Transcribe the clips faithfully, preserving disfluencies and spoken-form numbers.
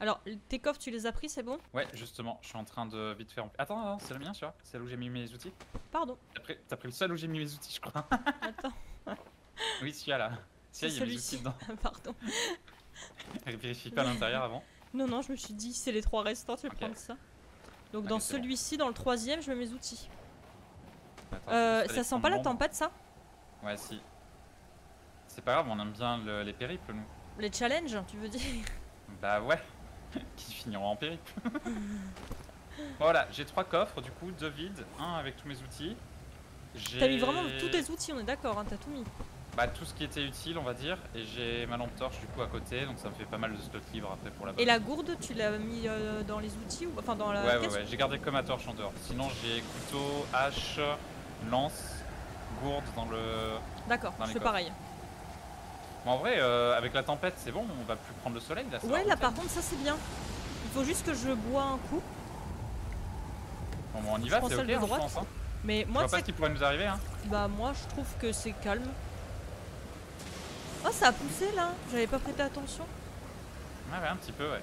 Alors, tes coffres, tu les as pris, c'est bon? Ouais, justement, je suis en train de vite faire. Attends, attends, c'est le mien, tu vois. C'est là où j'ai mis mes outils. Pardon. T'as pris, t'as pris le seul où j'ai mis mes outils, je crois. Attends. Oui, celui-là, là. C'est Celui-là, il y a mes outils celui-ci. dedans. Pardon. Vérifie pas l'intérieur avant. Non, non, je me suis dit, c'est les trois restants, tu vais Ok. prendre ça. Donc, Ok, dans c'est bon. celui-ci, dans le troisième, je mets mes outils. Attends, Euh, juste aller ça sent prendre pas la l'ombre. tempête, ça? Ouais, si. C'est pas grave, on aime bien le- les périples, nous. Les challenges, tu veux dire? Bah ouais. Qui finiront en périple. Voilà, j'ai trois coffres, du coup, deux vides, un avec tous mes outils. T'as mis vraiment tous tes outils, on est d'accord, hein, t'as tout mis. Bah tout ce qui était utile, on va dire, et j'ai ma lampe torche du coup à côté, donc ça me fait pas mal de slot libre après pour la bonne. Et la gourde, tu l'as mis euh, dans les outils ou enfin dans la Ouais, ouais, caisse? ouais, j'ai gardé que ma torche en dehors. Sinon j'ai couteau, hache, lance, gourde dans le... D'accord, dans je les fais coffres. pareil. Mais en vrai, euh, avec la tempête, c'est bon, on va plus prendre le soleil là. Ça Ouais, va là remonter. par contre, ça c'est bien. Il faut juste que je bois un coup. Bon, bon, on y Je va, prends c'est celle ok, de hein, je droite. pense. Hein. Mais Je moi, vois pas c'est ce qui pourrait nous arriver. Hein. bah moi je trouve que c'est calme. Oh, ça a poussé là. J'avais pas prêté attention. Ouais, ouais, un petit peu, ouais.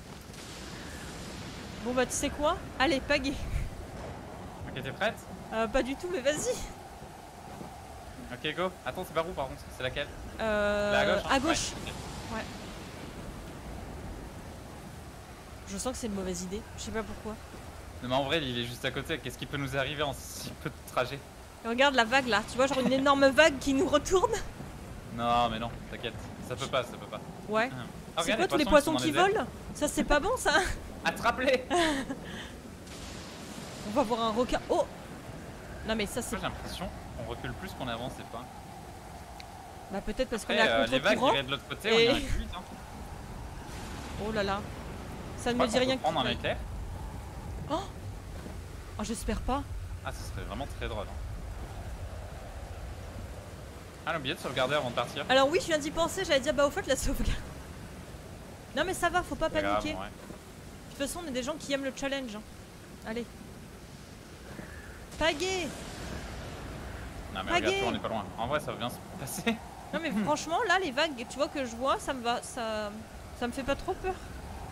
Bon bah tu sais quoi? Allez, pagaie. Ok, t'es prête? Euh, pas du tout, mais vas-y. Ok, go. Attends, c'est par où par contre? C'est laquelle? Euh, Là, à gauche, hein. à gauche. Ouais. Ouais. Je sens que c'est une mauvaise idée. Je sais pas pourquoi. Non, mais en vrai, il est juste à côté. Qu'est-ce qui peut nous arriver en si peu de trajet? Et regarde la vague là. Tu vois, genre une énorme vague qui nous retourne. Non, mais non, t'inquiète. Ça peut pas, ça peut pas. Ouais. Ah, C'est regarde, quoi tous les ils poissons sont dans qui les airs. volent? Ça c'est pas bon ça. Attrape-les! On va voir un requin. Oh! Non mais ça c'est... J'ai l'impression qu'on recule plus qu'on avance, c'est pas. Bah peut-être parce qu'on est Après, à euh, les vagues contre-courant. iraient de l'autre côté, Et- on irait plus vite. Hein. Oh là là. Ça ne Crois me dit qu'on peut rien. prendre un que... éclair. Oh, oh j'espère pas. Ah, ce serait vraiment très drôle. Hein. Ah, j'ai oublié de sauvegarder avant de partir. Alors oui, je viens d'y penser, j'allais dire bah au fait la sauvegarde. Non mais ça va, faut pas C'est grave, paniquer. ouais. De toute façon, on est des gens qui aiment le challenge. Hein. Allez. Pagaie. Non, mais Pagaie. regarde, on est pas loin. En vrai, ça va bien se passer. Non mais franchement, là les vagues, tu vois que je vois, ça me va, ça, ça me fait pas trop peur.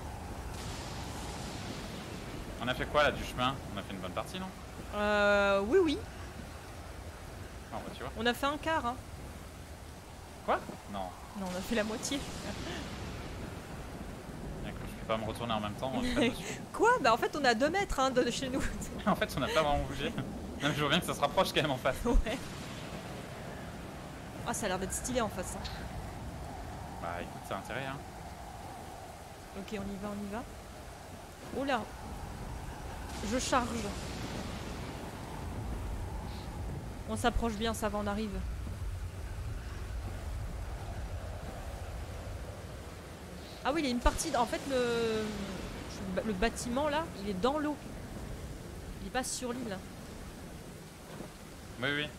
On a fait quoi là du chemin? On a fait une bonne partie, non? Euh, oui oui, Ah, bah, tu vois. on a fait un quart. Hein. Quoi? Non. Non, on a fait la moitié. D'accord, je peux pas me retourner en même temps. Je suis pas dessus. Quoi? Bah en fait, on est à deux mètres hein, de chez nous. En fait, on n'a pas vraiment bougé. Non, mais je vois bien que ça se rapproche quand même en face. Ouais. Ah, ça a l'air d'être stylé en face. Hein. Bah écoute, c'est intérêt, hein. Ok, on y va, on y va. Oh là. Je charge. On s'approche bien, ça va, on arrive. Ah oui, il y a une partie... En fait, le... le bâtiment, là, il est dans l'eau. Il est pas sur l'île. Oui, oui.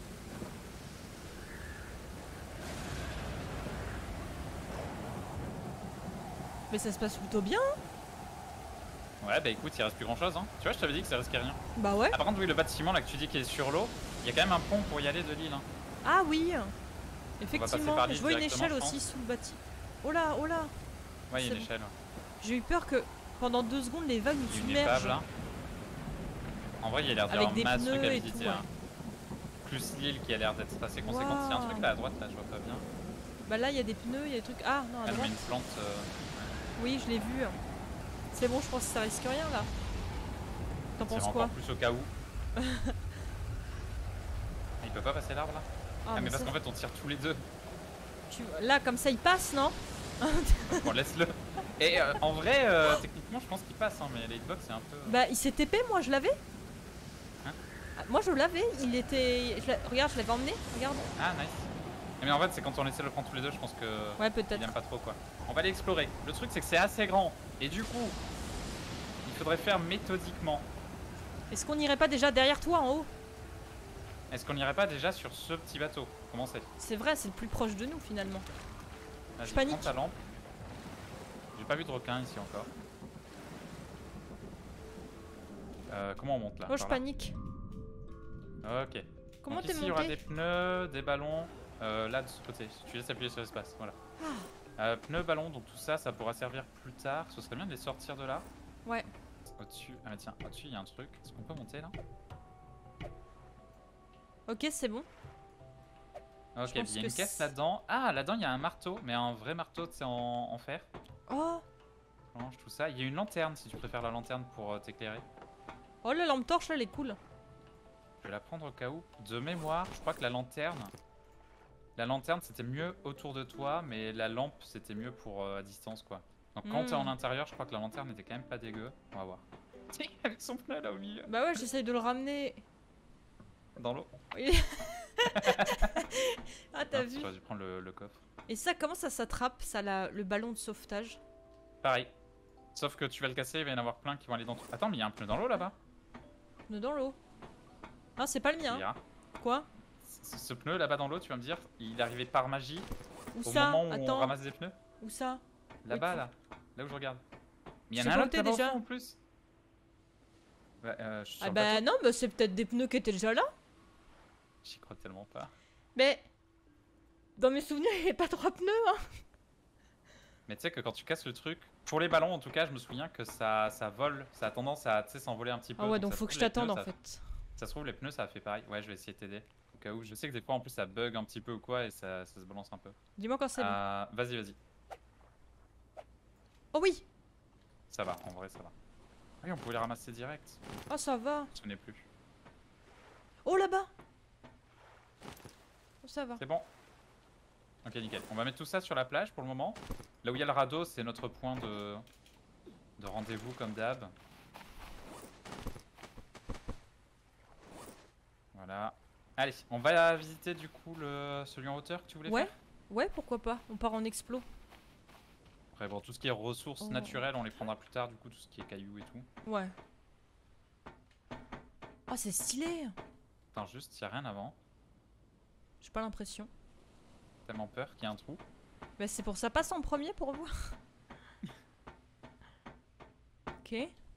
Mais ça se passe plutôt bien. Ouais, bah écoute, il reste plus grand chose, hein. Tu vois, je t'avais dit que ça risquait rien. Bah ouais. Ah, par contre, oui, le bâtiment là que tu dis qui est sur l'eau, il y a quand même un pont pour y aller de l'île. Hein. Ah oui. passer Effectivement. par l'île Je vois une directement, échelle je aussi pense. sous le bâtiment. Oh là, oh là. Ouais, il y a C'est une bon. échelle. Ouais. J'ai eu peur que pendant deux secondes, les vagues nous Il y a une épave submergent. là. En vrai, il y a l'air d'y Avec avoir des masse de trucs pneus à et visiter. tout, Hein. Plus l'île qui a l'air d'être assez conséquente. Il y a un Waouh. truc là à droite, là, je vois pas bien. Bah là, il y a des pneus, il y a des trucs... Ah non, à Elle met droite. une plante. Euh... Oui, je l'ai vu. C'est bon, je pense que ça risque rien là. T'en penses quoi? encore plus au cas où. Il peut pas passer l'arbre là? Ah, Ah, mais mais parce ça, qu'en fait, on tire tous les deux. tu... Là, comme ça, il passe, non? Bon, laisse-le. Et euh, en vrai, euh, techniquement, je pense qu'il passe, hein, mais les hitbox, c'est un peu. Bah, il s'est T P, moi je l'avais. Hein? Ah, moi je l'avais, il était. je l'a- Regarde, je l'avais emmené, regarde. Ah, nice. Mais en fait, c'est quand on essaie de le prendre tous les deux, je pense que. Ouais, Il peut-être. aime pas trop quoi. On va aller explorer. Le truc, c'est que c'est assez grand. Et du coup, il faudrait faire méthodiquement. Est-ce qu'on irait pas déjà derrière toi en haut? Est-ce qu'on n'irait pas déjà sur ce petit bateau? Comment c'est? C'est vrai, c'est le plus proche de nous finalement. Vas-y, Je panique. prends ta lampe. J'ai pas vu de requin ici encore. Euh, comment on monte là? Oh, je Par là panique. Ok. Comment Donc t'es ici, il y aura monté? des pneus, des ballons. Euh, là, de ce côté. Tu laisses appuyer sur l'espace. Voilà. Ah, Euh, pneus, ballons, donc tout ça, ça pourra servir plus tard. Ce serait bien de les sortir de là. Ouais. Au-dessus, ah mais tiens, au-dessus il y a un truc. Est-ce qu'on peut monter là? Ok, c'est bon. Ok, il y a pense une que caisse c'est- là-dedans. Ah, là-dedans il y a un marteau, mais un vrai marteau, c'est en, en fer. Oh, Planche, tout ça. Il y a une lanterne si tu préfères la lanterne pour euh, t'éclairer. oh la lampe torche là, elle est cool. Je vais la prendre au cas où. De mémoire, je crois que la lanterne. La lanterne c'était mieux autour de toi, mais la lampe c'était mieux pour euh, à distance quoi. Donc quand t'es en Hmm. intérieur, je crois que la lanterne était quand même pas dégueu. On va voir. Tiens, avec son pneu là au milieu. Bah ouais, j'essaye de le ramener. Dans l'eau. Oui. Ah, t'as Ah, vu? j'aurais dû prendre le, le coffre. Et ça, comment ça s'attrape, ça, la- le ballon de sauvetage? Pareil. Sauf que tu vas le casser, il va y en avoir plein qui vont aller dans tout. Attends, mais il y a un pneu dans l'eau là-bas. Pneu dans l'eau. Ah, c'est pas le Tu mien. verras. Quoi? Ce, ce pneu là-bas dans l'eau, tu vas me dire, il est arrivé par magie Où au ça? moment où on Attends, ramasse des pneus. où ça? Là-bas, tu- là. Là où je regarde. Mais il y Je en sais a un pas où autre t'es là-bas au déjà. fond, en plus. Ouais, euh, je suis sur Ah le bah bateau. non, bah c'est peut-être des pneus qui étaient déjà là. J'y crois tellement pas. Mais dans mes souvenirs, il n'y avait pas trois pneus. Hein. Mais tu sais que quand tu casses le truc, pour les ballons en tout cas, je me souviens que ça, ça vole, ça a tendance à s'envoler un petit peu. Ah ouais, donc donc ça faut se que je trouve, les t'attende pneus, en ça- fait. Ça se trouve, les pneus ça a fait pareil. Ouais, je vais essayer de t'aider. Au cas où, je sais que des fois en plus ça bug un petit peu ou quoi et ça, ça se balance un peu. Dis-moi quand c'est bon. Euh, vas-y, vas-y. Oh oui. Ça va, en vrai ça va. Ah oui, on pouvait les ramasser direct. Oh ça va. Je ne plus. Oh là-bas. Oh, ça va. C'est bon. Ok, nickel. On va mettre tout ça sur la plage pour le moment. Là où il y a le radeau, c'est notre point de, de rendez-vous comme d'hab. Voilà. Allez, on va visiter du coup le, celui en hauteur que tu voulais Ouais. faire. Ouais, pourquoi pas. On part en explo. Après, bon, tout ce qui est ressources Oh. naturelles, on les prendra plus tard, du coup, tout ce qui est cailloux et tout. Ouais. Oh c'est stylé. Attends, juste, il n'y a rien avant. J'ai pas l'impression. Tellement peur qu'il y ait un trou. Bah c'est pour ça. Passe en premier pour voir. Ok.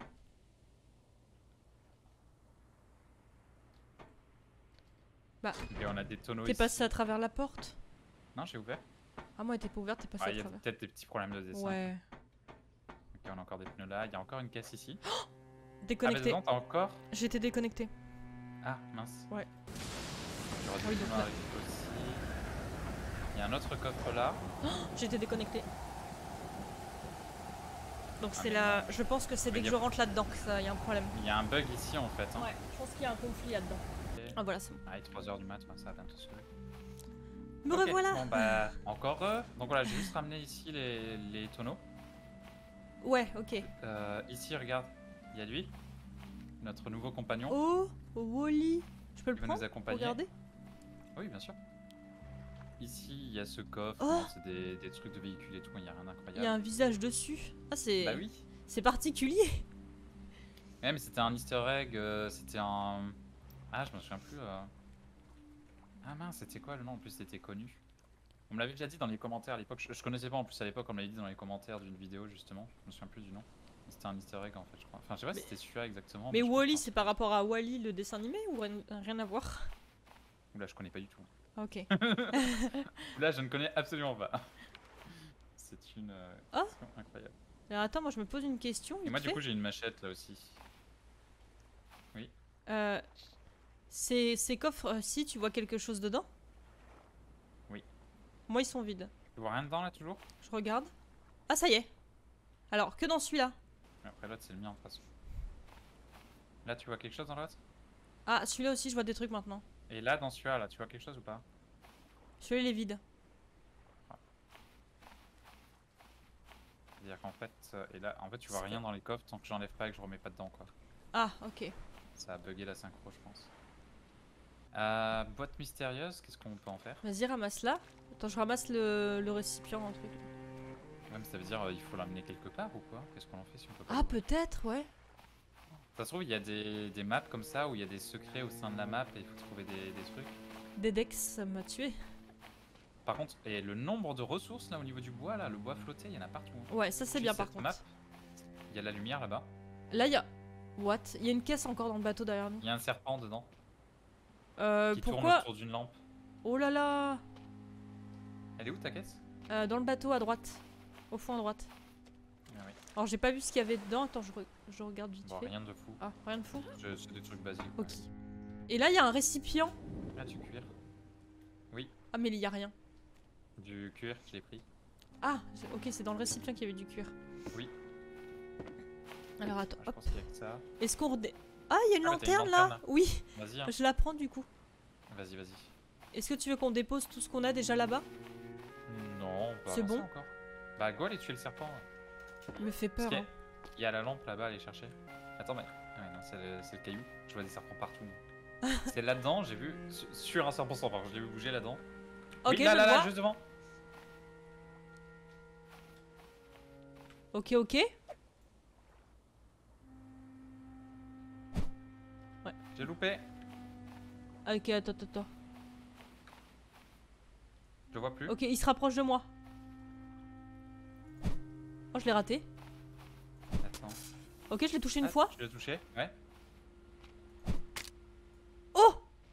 Bah, Et on a des tonneaux t'es ici. passé à travers la porte. Non, j'ai ouvert. Ah moi, elle était pas ouverte, t'es passé Ah, à il y a travers. peut-être des petits problèmes de dessin. Ouais. Ok, on a encore des pneus là. Il y a encore une caisse ici. Ah, mais Déconnecté. dedans, t'as encore. J'étais déconnecté. Ah, mince. Ouais. J'aurais dû Oui, le donc voir là- avec aussi. Il y a un autre coffre là. J'étais déconnecté. Donc Ah, c'est mais là. Je pense que c'est dès Mais que y a- je rentre là-dedans que ça y a un problème. Il y a un bug ici en fait. Hein. Ouais, je pense qu'il y a un conflit là-dedans. Ok. Ah voilà, c'est bon. Ah, il est trois heures du mat, ça va bientôt se lever. Me Ok, revoilà. Bon bah, encore heureux. Donc voilà, j'ai juste ramené ici les, les tonneaux. Ouais, ok. Euh, ici, regarde, il y a lui, notre nouveau compagnon. Oh, Wally. Je peux le Il va prendre? nous accompagner. Regardez. Oui, bien sûr. Ici, il y a ce coffre, Oh. bon, c'est des, des trucs de véhicules et tout, il n'y a rien Il y a d'incroyable. un visage dessus. Ah c'est. Bah oui. C'est particulier. Ouais, mais c'était un easter egg, euh, c'était un... Ah, je me souviens plus. euh. Ah mince, c'était quoi le nom? En plus, c'était connu. On me l'avait déjà dit dans les commentaires à l'époque. Je, je connaissais pas en plus à l'époque, on me l'avait dit dans les commentaires d'une vidéo justement. Je me souviens plus du nom. C'était un easter egg en fait, je crois. Enfin, je sais pas Mais- si c'était celui-là exactement. Mais je crois Wally, que c'est par rapport à Wally le dessin animé ou rien, rien à voir? Oula, je connais pas du tout. Ok. Là, je ne connais absolument pas. C'est une euh, Oh. question incroyable. Alors attends, moi je me pose une question. Et vite moi, du fait. coup, j'ai une machette là aussi. Euh, ces, ces coffres-ci, tu vois quelque chose dedans? Oui. Moi, ils sont vides. Tu vois rien dedans là toujours? Je regarde. Ah, ça y est. Alors, que dans celui-là? Après, l'autre, c'est le mien de toute façon. Là, tu vois quelque chose dans l'autre? Ah, celui-là aussi, je vois des trucs maintenant. Et là, dans celui-là, là, tu vois quelque chose ou pas? Celui-là, il est vide. C'est-à-dire qu'en fait, euh, et là, en fait, tu vois C'est rien dans les coffres tant que j'enlève pas et que je remets pas dedans quoi. Ah, ok. Ça a bugué la synchro, je pense. Euh, boîte mystérieuse, qu'est-ce qu'on peut en faire? Vas-y, ramasse-la. Attends, je ramasse le, le récipient en truc. Même ça veut dire euh, il faut l'amener quelque part ou quoi? Qu'est-ce qu'on en fait si on peut pas? Ah, peut-être, ouais. Ça se trouve, il y a des, des maps comme ça où il y a des secrets au sein de la map et il faut trouver des, des trucs. Dedex, ça m'a tué. Par contre, et le nombre de ressources là au niveau du bois, là, le bois flotté, il y en a partout. hein. Ouais, ça c'est Puis bien par cette contre. map, il y a la lumière là-bas. Là, il y a. What? Il y a une caisse encore dans le bateau derrière nous. Il y a un serpent dedans Euh, qui tourne pourquoi? autour d'une lampe. Oh là là! Elle est où ta caisse? Euh, dans le bateau à droite. Au fond à droite. Ah oui. Alors j'ai pas vu ce qu'il y avait dedans. Attends, je, re- je regarde vite Bon, fait. rien de fou. Ah, rien de fou. Je- C'est des trucs basiques. Ok. ouais. Et là, il y a un récipient. Ah, du cuir. Oui, Ah, mais il y a rien. du cuir, je l'ai pris. Ah, c'est- ok, c'est dans le récipient qu'il y avait du cuir. Oui. Alors attends, Ah, je hop. pense qu'il y a que ça. Est-ce qu'on redé... Ah, il y a une Ah, mais t'as une lanterne là. lanterne. Oui, Vas-y, hein. je la prends du coup. Vas-y, vas-y. Est-ce que tu veux qu'on dépose tout ce qu'on a déjà là-bas? Non, on peut C'est avancer bon. encore. Bah, go aller tuer le serpent. Il me fait peur. Parce qu'il y a- hein. Il y a la lampe là-bas à aller chercher. Attends, mais. Ah ouais, non, c'est le, c'est le caillou. Je vois des serpents partout. C'est là-dedans, j'ai vu. su- Sur un serpent sans phare, je l'ai vu bouger là-dedans. Ok, Oui, là, je là, le là, vois. juste devant. Ok, ok. J'ai loupé. Ok, attends, attends, attends. Je le vois plus. Ok, il se rapproche de moi. Oh, je l'ai raté. Attends. Ok, je l'ai touché une Ah, fois. Tu l'as touché? Ouais. Oh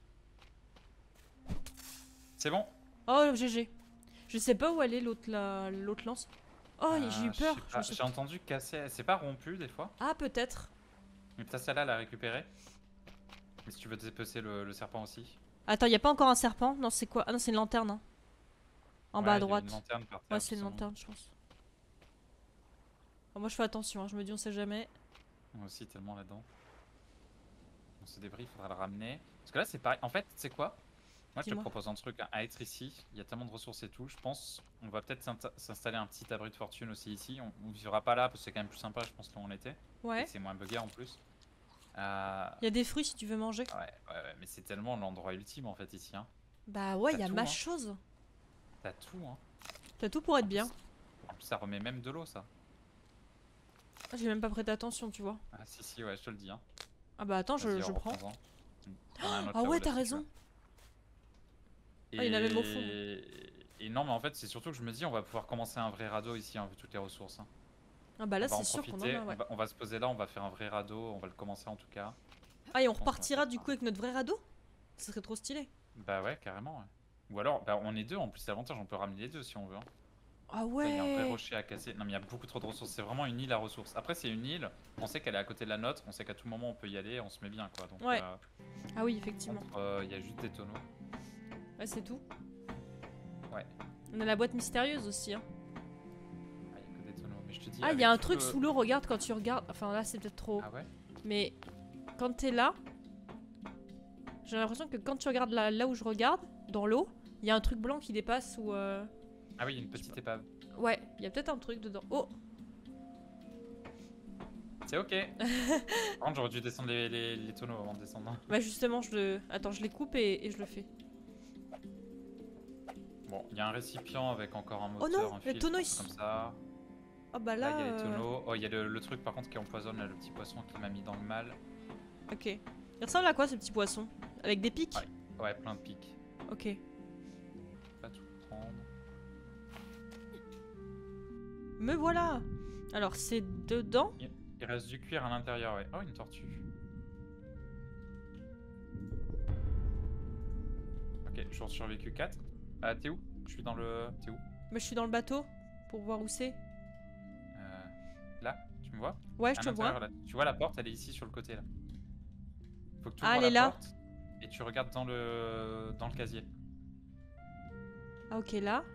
C'est bon. Oh, G G. Je sais pas où elle est l'autre la... l'autre lance. Oh, Euh, j'ai eu je peur. sais Je pas, me suis- J'ai entendu casser. C'est pas rompu des fois. Ah, peut-être. Mais peut-être celle-là, elle a récupéré. Mais si tu veux dépecer le, le serpent aussi. Attends, y a pas encore un serpent? Non, c'est quoi? Ah non, c'est une lanterne. Hein. En Ouais, bas à il y a droite. une lanterne par terre, Ouais, c'est une sans- lanterne, je pense. Oh, moi, je fais attention. Hein. Je me dis, on sait jamais. Moi aussi, tellement là-dedans. Bon, ce débris, il faudra le ramener. Parce que là, c'est pareil. En fait, c'est quoi? Moi, je te Dis-moi. propose un truc hein, à être ici. Il y a tellement de ressources et tout. Je pense on va peut-être s'inta- s'installer un petit abri de fortune aussi ici. On, on vivra pas là parce que c'est quand même plus sympa, je pense, là où on était. Et Ouais. que c'est moins buggé en plus. Euh... Y a des fruits si tu veux manger. Ouais, ouais, ouais, mais c'est tellement l'endroit ultime en fait ici. Hein. Bah ouais, T'as y a tout, ma hein. chose. T'as tout. Hein. T'as tout pour être En bien. plus- En plus, ça remet même de l'eau, ça. Ah, j'ai même pas prêté attention, tu vois. Ah, si, si, ouais, je te le dis. Hein. Ah bah attends, je, Vas-y, je prends. reprends-en. Mm. T'en as un autre Ah là-haut, ouais, là, t'as si tu raison. veux. Ah, il y en a même au fond. Et non, mais en fait, c'est surtout que je me dis, on va pouvoir commencer un vrai radeau ici, hein, vu toutes les ressources. Hein. Ah bah là, on va en c'est sûr qu'on en profiter, a, ouais. on, va, on va se poser là, on va faire un vrai radeau, on va le commencer en tout cas. Ah, et on pense qu'on va repartira faire du ça. coup avec notre vrai radeau? Ce serait trop stylé. Bah ouais, carrément. Ouais. Ou alors, bah, on est deux en plus, l'avantage, on peut ramener les deux si on veut. Hein. Ah Là, il y a un vrai ouais. rocher à casser. Non, mais il y a beaucoup trop de ressources. C'est vraiment une île à ressources. Après, c'est une île, on sait qu'elle est à côté de la nôtre, on sait qu'à tout moment on peut y aller, on se met bien quoi. Donc, Ouais. euh, Ah oui, effectivement. contre, euh, il y a juste des tonneaux. Ouais, c'est tout. Ouais. On a la boîte mystérieuse aussi. Hein. Ah, il y a que des tonneaux. Mais je te dis. Ah, il avec y a un tout truc le- sous l'eau, regarde quand tu regardes. Enfin là, c'est peut-être trop. Ah ouais. Mais quand t'es là, j'ai l'impression que quand tu regardes là, là où je regarde, dans l'eau, il y a un truc blanc qui dépasse ou. Euh... Ah oui, il y a une petite épave. Ouais, il y a peut-être un truc dedans. Oh, C'est ok. Par contre, j'aurais dû descendre les, les, les tonneaux avant de descendre. bah justement, je le. Attends, je les coupe et, et je le fais. Bon, il y a un récipient avec encore un Oh moteur, non, un le filtre, tonneau un ici. truc comme ça. Oh bah Là, là. il y a les euh, tonneaux. Oh, il y a le, le truc par contre qui empoisonne, là, le petit poisson qui m'a mis dans le mal. Ok. Il ressemble à quoi ce petit poisson? Avec des pics? Ouais. Ouais, plein de pics. Ok. Pas tout prendre. Me voilà. Alors c'est dedans. Il reste du cuir à l'intérieur, ouais. Oh, une tortue. Ok, jour survécu quatre. Ah, t'es où? Je suis dans le. T'es où? Mais je suis dans le bateau pour voir où c'est. Euh, Là, tu me vois? Ouais, je À te vois. l'intérieur, là. Tu vois la porte, elle est ici sur le côté là. Faut que tu Ah, ouvres elle la est là. porte et tu regardes dans le dans le casier. Ah ok là.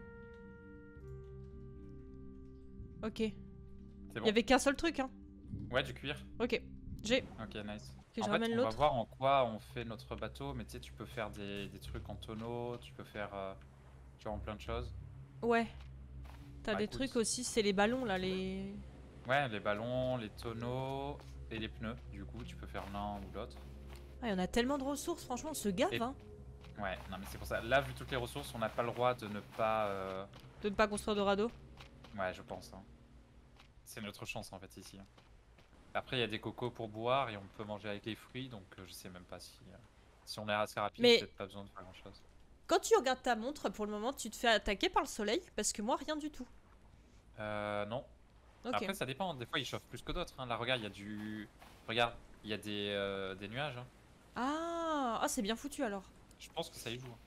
Ok. C'est Il bon. y avait qu'un seul truc hein. Ouais, du cuir. Ok. J'ai. Ok, nice. Ok, je en fait, ramène on va l'autre. voir en quoi on fait notre bateau, mais tu sais, tu peux faire des, des trucs en tonneau, tu peux faire euh, tu vois, en plein de choses. Ouais. T'as Bah, des écoute. trucs aussi, c'est les ballons là, les. Ouais, les ballons, les tonneaux et les pneus. Du coup, tu peux faire l'un ou l'autre. Ah, il y en a tellement de ressources, franchement, on se gave Et- hein. Ouais, non mais c'est pour ça. Là, vu toutes les ressources, on n'a pas le droit de ne pas. euh, De ne pas construire de radeau. Ouais, je pense. Hein. C'est notre chance en fait ici. hein. Après, il y a des cocos pour boire et on peut manger avec les fruits, donc euh, je sais même pas si. euh, Si on est assez rapide, Mais- peut-être pas besoin de faire grand chose. Quand tu regardes ta montre, pour le moment, tu te fais attaquer par le soleil parce que moi, rien du tout. Euh, non. Ok. Après, ça dépend. Des fois, il chauffe plus que d'autres. Hein. Là, regarde, il y a du. Regarde, il y a des, euh, des nuages. hein. Ah, ah c'est bien foutu alors. Je pense que ça y joue. hein.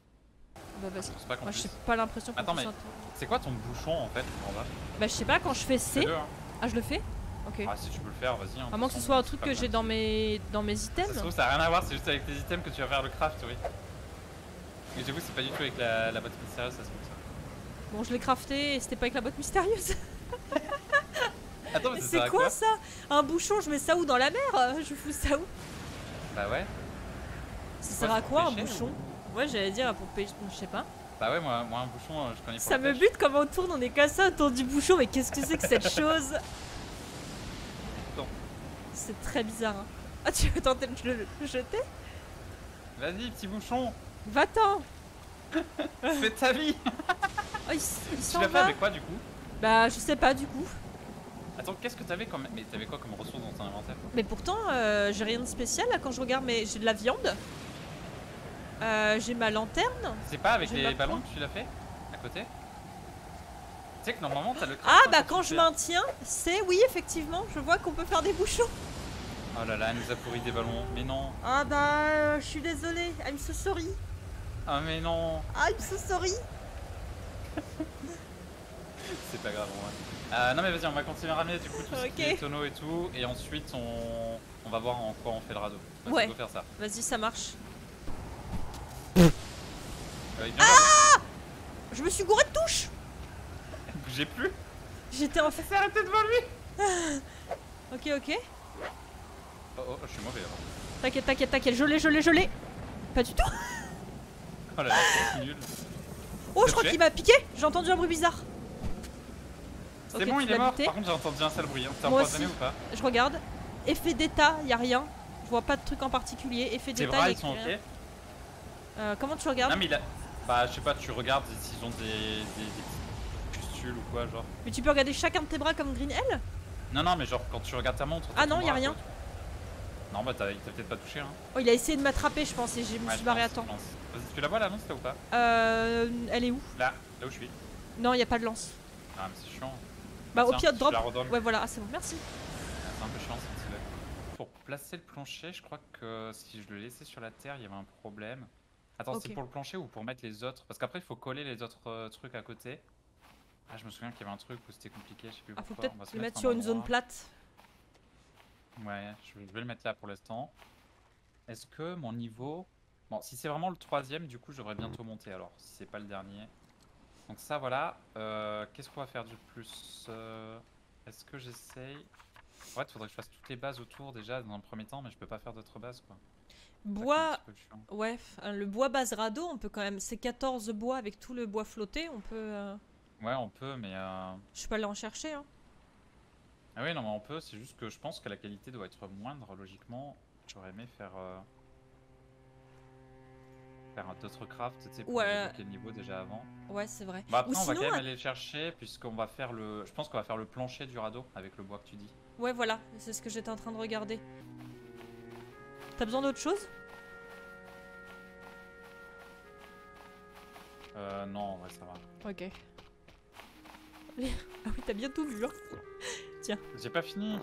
Bah vas-y. Je pense pas qu'on Moi j'ai puisse. pas l'impression qu'on Attends, puisse mais- inter- C'est quoi ton bouchon en fait en bas? Bah je sais pas, quand je fais C... Fais-le, hein. Ah je le fais. Ok. Ah si tu peux le faire, vas-y. hein, de À moins que toute ce façon, soit un c'est truc pas que mal. j'ai dans mes... dans mes Ça items. se trouve ça a rien à voir, c'est juste avec tes items que tu vas faire le craft, oui. Mais j'avoue c'est pas du tout avec la, la boîte mystérieuse, ça se trouve ça. Bon je l'ai crafté et c'était pas avec la boîte mystérieuse. Attends mais ça C'est sert à quoi ça? Un bouchon, je mets ça où dans la mer? Je fous ça où? Bah ouais. Ça C'est sert quoi, à c'est quoi pour un pêcher, bouchon? Ouais j'allais dire pour pêcher, je sais pas. Bah ouais moi, moi un bouchon euh, je connais pour Ça la me pêche. bute comme on tourne, on est comme ça autour du bouchon, mais qu'est-ce que c'est que cette chose? Attends. C'est très bizarre. Hein. Ah tu veux tenter de le le jeter? Vas-y petit bouchon, Va-t'en! fais ta vie. Oh il, s- il Tu s'en l'as fait va? avec quoi du coup? Bah je sais pas du coup. Attends qu'est-ce que t'avais comme... Mais t'avais quoi comme ressources dans ton inventaire? Mais pourtant euh, j'ai rien de spécial là quand je regarde, mais j'ai de la viande. Euh, j'ai ma lanterne. C'est pas avec J'ai les ma ballons pointe. que tu l'as fait? À côté? Tu sais que normalement t'as le craft, Ah hein, bah tu quand peux je faire. maintiens, c'est oui effectivement, je vois qu'on peut faire des bouchons. Oh là là, elle nous a pourri des ballons. Mais non. Ah bah euh, je suis désolée, I'm so sorry. Ah mais non. I'm so sorry. C'est pas grave en vrai. Euh, non mais vas-y, on va continuer à ramener du coup tout ce qui Ok. est tonneau et tout. Et ensuite on, on va voir en quoi on fait le radeau. Vas-y, Ouais. go faire ça. Vas-y ça marche. Euh, il vient Ah Je me suis gouré de touche. pas. Bougez plus. J'étais en fait. C'est arrêté devant lui. Ok ok. Oh, oh, je suis mauvais alors. T'inquiète, t'inquiète, t'inquiète, je l'ai, je l'ai, je l'ai. Pas du tout. Oh là là, c'est nul. Oh je T'as crois tué qu'il m'a piqué. J'ai entendu un bruit bizarre. C'est Ok, bon, tu il est l'as mort. buté. Par contre, j'ai entendu un sale bruit. Hein. T'es Moi empoisonné aussi. ou pas? Je regarde. Effet d'état, y a rien. Je vois pas de truc en particulier. Effet Tes d'état, bras y a ils sont écrit rien. ok? Euh, comment tu regardes? Non mais il a... Bah je sais pas, tu regardes s'ils ont des, des, des petites pustules ou quoi genre. Mais tu peux regarder chacun de tes bras comme Green Hell? Non non mais genre quand tu regardes ta montre. Ah t'as ton non, y a bras, rien. quoi. Non bah t'as- il t'a peut-être pas touché hein. Oh il a essayé de m'attraper je pense et je me Ouais, suis je barré à pense, temps. je pense. Vas-y, tu la vois la lance là ou pas? Euh, elle est où? Là, là où je suis. Non y a pas de lance. Ah mais c'est chiant. Bah au Tiens, pire je drop. la redonne. Ouais voilà, ah c'est bon, merci. C'est un peu chiant ce petit bug. Pour placer le plancher, je crois que si je le laissais sur la terre, il y avait un problème. Attends, Ok. c'est pour le plancher ou pour mettre les autres? Parce qu'après il faut coller les autres euh, trucs à côté. Ah je me souviens qu'il y avait un truc où c'était compliqué, je sais plus Ah faut pourquoi. peut-être On va se le mettre un sur une zone endroit. plate. Ouais, je vais je vais le mettre là pour l'instant. Est-ce que mon niveau... Bon, si c'est vraiment le troisième, du coup, je devrais bientôt monter alors, si c'est pas le dernier. Donc ça, voilà. Euh, Qu'est-ce qu'on va faire du plus euh, Est-ce que j'essaye... En fait, il faudrait que je fasse toutes les bases autour déjà dans un premier temps, mais je peux pas faire d'autres bases, quoi. C'est ça qui est un Bois, petit peu chiant. ouais, enfin, le bois base radeau, on peut quand même. C'est quatorze bois avec tout le bois flotté, on peut. euh, Ouais, on peut, mais... Euh... Je peux aller en chercher, hein. Ah oui, non, mais on peut, c'est juste que je pense que la qualité doit être moindre, logiquement. J'aurais aimé faire... Euh... Faire un d'autres craft, tu sais, pour Ouais. débloquer le niveau déjà avant. Ouais, c'est vrai. Bah après Ou on va sinon, quand même att- aller le chercher puisqu'on va faire le... Je pense qu'on va faire le plancher du radeau avec le bois que tu dis. Ouais, voilà, c'est ce que j'étais en train de regarder. T'as besoin d'autre chose? Euh non, ouais ça va. Ok. Ah oui, t'as bien tout vu, hein. J'ai pas fini.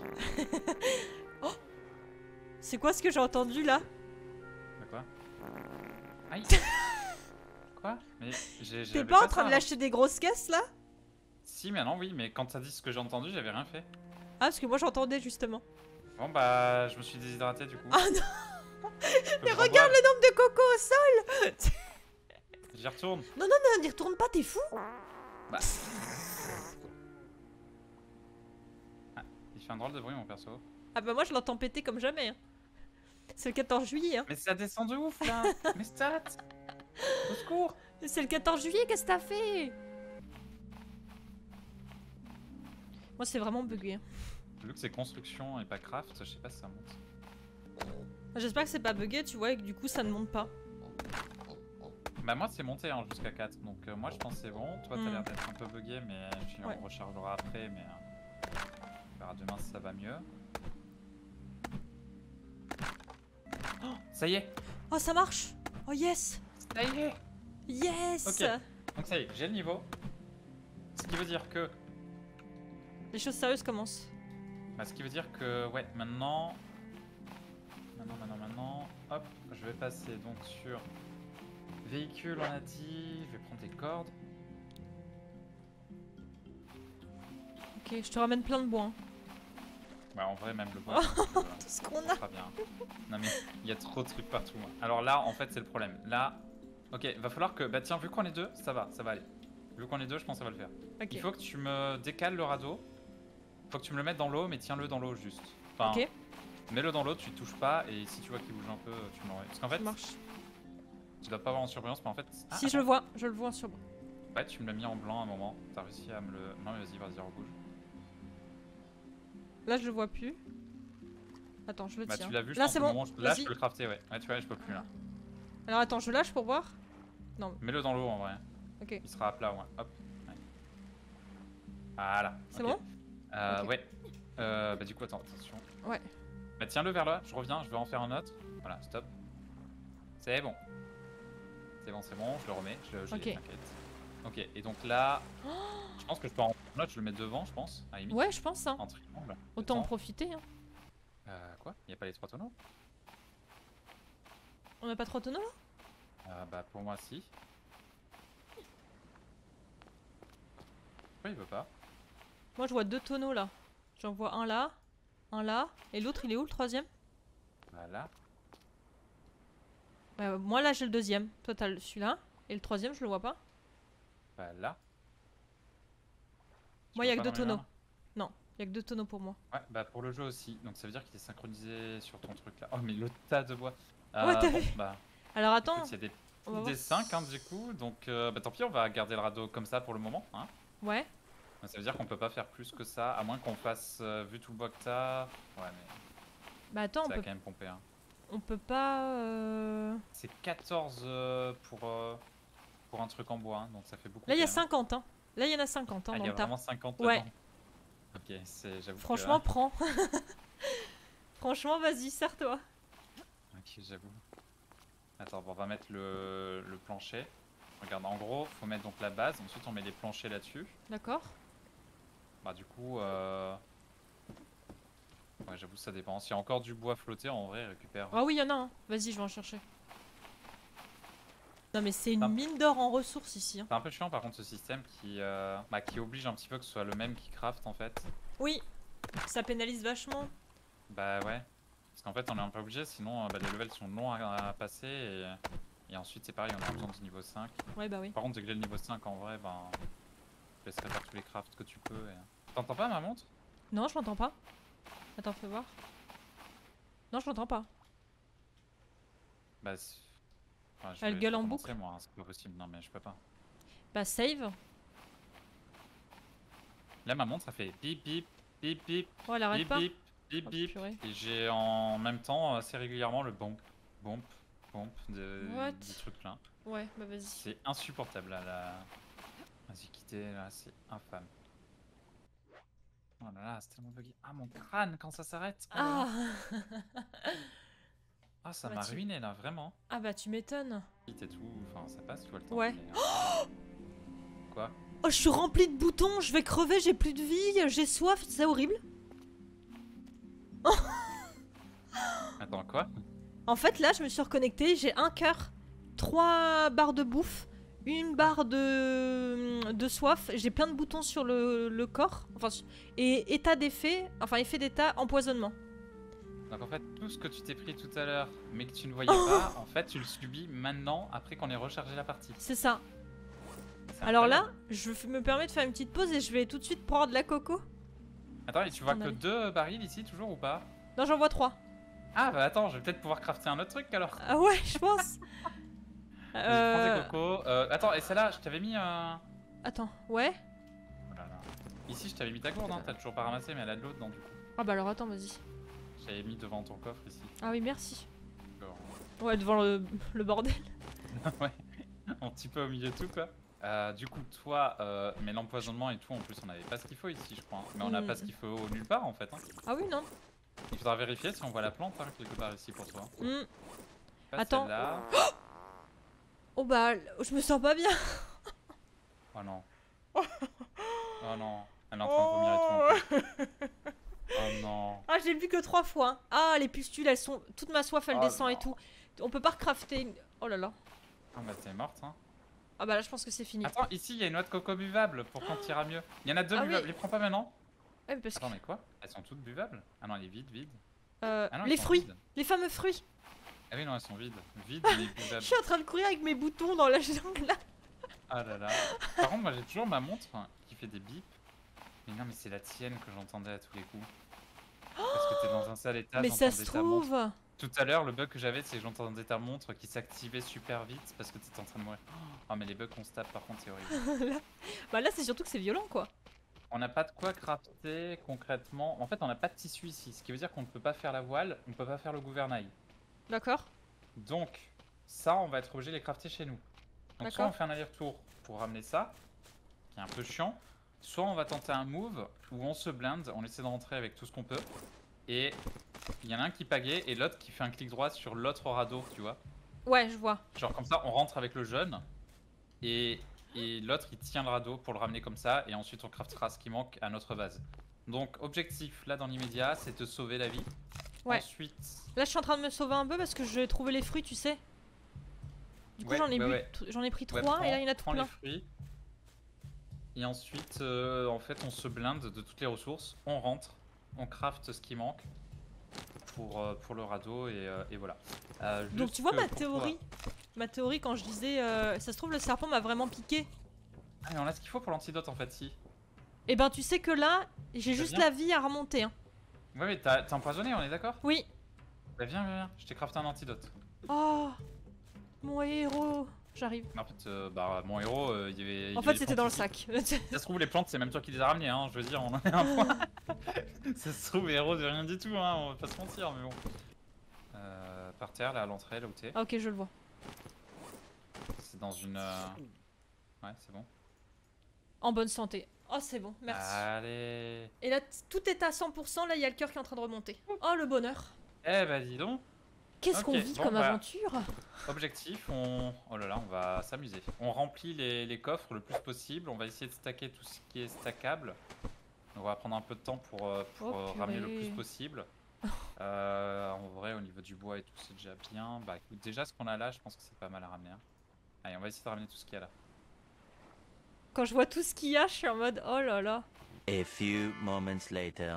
C'est quoi ce que j'ai entendu là? De quoi? Aïe. Quoi? Mais j'ai... T'es j'avais pas en train ça, de hein. lâcher des grosses caisses là? Si mais non oui, mais quand t'as dit ce que j'ai entendu, j'avais rien fait. Ah, parce que moi j'entendais justement. Bon bah je me suis déshydraté du coup. Ah non, Mais regarde le nombre de cocos au sol! J'y retourne. Non, non, non, n'y retourne pas, t'es fou! Bah. Ah, il fait un drôle de bruit mon perso. Ah bah moi je l'entends péter comme jamais. Hein. C'est le quatorze juillet, hein. Mais ça descend de ouf là. Mes stats. Au secours. C'est le quatorze juillet, qu'est-ce que t'as fait? Moi c'est vraiment bugué. Hein. Vu que c'est construction et pas craft, je sais pas si ça monte. J'espère que c'est pas bugué, tu vois, et que du coup ça ne monte pas. Bah moi c'est monté hein, jusqu'à quatre, donc euh, moi je pense que c'est bon. Toi t'as Mm. l'air d'être un peu bugué, mais puis Ouais. on rechargera après, mais euh, on verra demain si ça va mieux. Oh, ça y est. Oh, ça marche! Oh yes! Ça y est. Yes! Ok. Donc ça y est, j'ai le niveau. Ce qui veut dire que... Les choses sérieuses commencent. Bah, ce qui veut dire que, ouais, maintenant... Maintenant, maintenant, maintenant... Hop, je vais passer donc sur véhicule, on a dit. Je vais prendre des cordes. Ok, je te ramène plein de bois. Hein. Ouais, en vrai, même le bois. Oh, euh, tout ce qu'on a. Très bien. Non, mais il y a trop de trucs partout. Hein. Alors là, en fait, c'est le problème. Là, ok, va falloir que. Bah, tiens, vu qu'on est deux, ça va, ça va aller. Vu qu'on est deux, je pense que ça va le faire. Ok. Il faut que tu me décales le radeau. Faut que tu me le mettes dans l'eau, mais tiens-le dans l'eau juste. Enfin, Ok. mets-le dans l'eau, tu touches pas, et si tu vois qu'il bouge un peu, tu me l'envoies. Parce qu'en fait, Ça marche. tu dois pas avoir en surbrillance, mais en fait. Ah, Si je attends. le vois, je le vois sur. Ouais, tu me l'as mis en blanc à un moment. T'as réussi à me le. Non, mais vas-y, vas-y, rebouge. Là, je le vois plus. Attends, je le Bah, tiens. tu l'as vu, je Là, pense, c'est au bon. moment où je... Là, je Vas-y. peux le crafter, ouais. Ouais, tu vois, je peux plus là. Alors attends, je lâche pour voir. Non. Mets-le dans l'eau en vrai. Ok. Il sera à plat, ouais. Hop. Ouais. Voilà. C'est ok. bon Euh, Ok. Ouais. Euh, bah, du coup, attends, attention. Ouais. Bah, tiens-le vers là, je reviens, je vais en faire un autre. Voilà, stop. C'est bon. C'est bon, c'est bon, je le remets. Je, je Ok. t'inquiète. Ok, et donc là, je pense que je peux en faire un autre, je le mets devant, je pense. À la limite, Ouais, je pense. Hein. en triangle. Autant en Attends. profiter. Hein. Euh, quoi? Il n'y a pas les trois tonneaux? On n'a pas trois tonneaux là? Euh, bah, pour moi, si. Pourquoi il veut pas? Moi, je vois deux tonneaux là. J'en vois un là, un là, et l'autre, il est où le troisième? Voilà. Bah, moi là, j'ai le deuxième. Toi, t'as le- celui-là, et le troisième, je le vois pas. Voilà. Moi, il y a que deux tonneaux. Non, il y a que deux tonneaux pour moi. Ouais, bah pour le jeu aussi. Donc ça veut dire qu'il est synchronisé sur ton truc là. Oh, mais le tas de bois. Ouais, t'as bon, vu. bah, Alors attends. écoute, il y a des on va petits voir dessins si- hein, du coup. Donc euh, bah tant pis, on va garder le radeau comme ça pour le moment. Hein. Ouais. Ça veut dire qu'on peut pas faire plus que ça, à moins qu'on fasse, euh, vu tout le bois que t'as. Ouais, mais Bah attends, on ça va peut, quand même pomper. Hein. on peut pas. Euh... C'est quatorze euh, pour, euh, pour un truc en bois, hein, donc ça fait beaucoup. Là, il y a quand même. cinquante. Hein. Là, il y en a cinquante hein, Ah, dans il y a le tas. vraiment cinquante Ouais. dedans. Ok, c'est j'avoue. Franchement, que, prends. Franchement, vas-y, sers-toi. euh, Ok, j'avoue. Attends, bon, on va mettre le, le plancher. Regarde, en gros, faut mettre donc la base, ensuite on met les planchers là-dessus. D'accord. Bah du coup, euh... ouais, j'avoue ça dépend. S'il y a encore du bois flotté, en vrai, récupère. Ah oui, il y en a un. Vas-y, je vais en chercher. Non, mais c'est une Ah. mine d'or en ressources ici. Hein. C'est un peu chiant par contre ce système qui, euh... bah, qui oblige un petit peu que ce soit le même qui craft en fait. Oui, ça pénalise vachement. Bah ouais. Parce qu'en fait on est un peu obligé, sinon euh, bah, les levels sont longs à, à passer et... et ensuite c'est pareil, on a besoin du niveau cinq. Ouais, bah oui. Par contre dès que j'ai le niveau cinq en vrai, ben... je laisserai faire tous les crafts que tu peux. Et... T'entends pas ma montre? Non, je l'entends pas. Attends, fais voir. Non, je l'entends pas. Bah... Enfin, je Elle vais- gueule je vais en commencer, boucle. moi, hein, c'est pas possible, non mais je peux pas. Bah, save. Là ma montre ça fait bip bip bip bip Oh, elle arrête bip pas. bip bip Oh, bip purée. et j'ai en même temps assez régulièrement le bump bump bump de, What? du truc là. Ouais, bah vas-y. C'est insupportable là, là. Vas-y quitter là, c'est infâme. Oh là là, c'est tellement buggy. Ah mon crâne quand ça s'arrête. Oh là là. Ah. Ah ça Bah, m'a tu- ruiné là vraiment. Ah bah tu m'étonnes. Vite et tout, enfin ça passe, tu vois le temps. Ouais. mais, euh, Quoi? Oh, je suis remplie de boutons, je vais crever, j'ai plus de vie, j'ai soif, c'est horrible. Attends quoi? En fait, là, je me suis reconnectée, j'ai un cœur, trois barres de bouffe, une barre de, de soif, j'ai plein de boutons sur le, le corps, enfin, et état d'effet, enfin effet d'état, empoisonnement. Donc en fait tout ce que tu t'es pris tout à l'heure mais que tu ne voyais pas, en fait tu le subis maintenant après qu'on ait rechargé la partie. C'est ça. C'est Alors incroyable. là, je f- me permets de faire une petite pause et je vais tout de suite prendre de la coco. Attends, et tu vois On que allait. deux barils ici toujours ou pas? Non, j'en vois trois. Ah bah attends, je vais peut-être pouvoir crafter un autre truc alors. Ah ouais, je pense. Vas-y, Euh, prends des cocos. Euh, attends, et celle-là, je t'avais mis un... Attends, ouais. Oh là là. Ici, je t'avais mis ta gourde, hein. T'as toujours pas ramassé, mais elle a de l'eau dedans du coup. Ah bah alors attends, vas-y. Je t'avais mis devant ton coffre ici. Ah oui, merci. Alors, Ouais, devant le, le bordel. ouais, un petit peu au milieu de tout quoi. Euh, du coup, toi, euh, mais l'empoisonnement et tout, en plus, on avait pas ce qu'il faut ici, je crois. hein. Mais on a Mm. pas ce qu'il faut nulle part en fait. Hein. Ah oui, non. Il faudra vérifier si on voit la plante hein, quelque part ici pour toi. Hmm. Pas Attends. celle-là. Oh bah, je me sens pas bien. Oh non. Oh non. Elle est en train de vomir et tout en plus. Oh non. Ah, j'ai bu que trois fois. hein. Ah, les pustules, elles sont. Toute ma soif, elle Oh descend et non. tout. On peut pas recrafter. une- Oh là là. Ah bah t'es morte hein. Ah bah là je pense que c'est fini. Attends, ici il y a une noix de coco buvable pour quand tu iras mieux. Il y en a deux Ah buvables, oui. les prends pas maintenant. Ouais, parce Attends que... mais quoi? Elles sont toutes buvables? Ah non elle est vide, vide. Euh, Ah non, les elles sont fruits, vides. les fameux fruits. Ah oui non elles sont vides. Vides mais Je buvables. suis en train de courir avec mes boutons dans la jungle là. Ah là là. Par contre moi j'ai toujours ma montre qui fait des bips. Mais non mais c'est la tienne que j'entendais à tous les coups. Parce que t'es dans un sale état, Mais ça j'entendais se ta montre. trouve. Tout à l'heure, le bug que j'avais, c'est que j'entendais ta montre qui s'activait super vite parce que t'étais en train de mourir. Oh, mais les bugs qu'on se tape, par contre, c'est horrible. là... Bah là, c'est surtout que c'est violent, quoi. On n'a pas de quoi crafter concrètement. En fait, on n'a pas de tissu ici, ce qui veut dire qu'on ne peut pas faire la voile, on ne peut pas faire le gouvernail. D'accord. Donc, ça, on va être obligé de les crafter chez nous. Donc, soit on fait un aller-retour pour ramener ça, qui est un peu chiant, soit on va tenter un move où on se blinde, on essaie de rentrer avec tout ce qu'on peut. Et il y en a un qui pagaie et l'autre qui fait un clic droit sur l'autre radeau, tu vois. Ouais, je vois. Genre comme ça, on rentre avec le jeune et, et l'autre il tient le radeau pour le ramener comme ça et ensuite on craftera ce qui manque à notre base. Donc objectif là dans l'immédiat, c'est de sauver la vie. Ouais. Ensuite... Là, je suis en train de me sauver un peu parce que j'ai trouvé les fruits, tu sais. Du coup, Ouais, j'en ai, ouais, bu... ouais. j'en ai pris Ouais, trois prends- et là, il y en a tout prends plein. les fruits. Et ensuite, euh, en fait, on se blinde de toutes les ressources. On rentre, on craft ce qui manque pour, euh, pour le radeau et, euh, et voilà. Euh, Donc juste tu vois que ma pour théorie, toi- ma théorie quand je disais, euh, ça se trouve le serpent m'a vraiment piqué. Ah mais on a ce qu'il faut pour l'antidote en fait, si. Et ben tu sais que là, j'ai juste bien. la vie à remonter. Hein. Ouais mais t'as- t'es empoisonné, on est d'accord? Oui. Bah viens, viens, viens, je t'ai crafté un antidote. Oh, mon héros. J'arrive. En fait, euh, bah mon héros, euh, il y avait... il En y fait, avait c'était plantes dans le ici. sac. Ça se trouve les plantes, c'est même toi qui les as ramenées, hein, je veux dire, on en est un point. Ça se trouve héros de rien du tout, hein, on va pas se mentir, mais bon. Euh, par terre, là à l'entrée, là où t'es. Ah, ok, je le vois. C'est dans une... euh, Ouais, c'est bon. En bonne santé. Oh, c'est bon, merci. Allez. Et là, t- tout est à cent pour cent. Là, il y a le cœur qui est en train de remonter. Oh, le bonheur. Eh bah dis donc. Qu'est-ce Ok, qu'on vit bon, comme bah. aventure. Objectif, on... Oh là là, on va s'amuser. On remplit les, les coffres le plus possible, on va essayer de stacker tout ce qui est stackable. On va prendre un peu de temps pour, euh, pour Oh, euh, ramener le purée. plus possible. Euh, en vrai, au niveau du bois et tout, c'est déjà bien. Bah écoute, déjà ce qu'on a là, je pense que c'est pas mal à ramener. Hein. Allez, on va essayer de ramener tout ce qu'il y a là. Quand je vois tout ce qu'il y a, je suis en mode oh là là. A few moments later.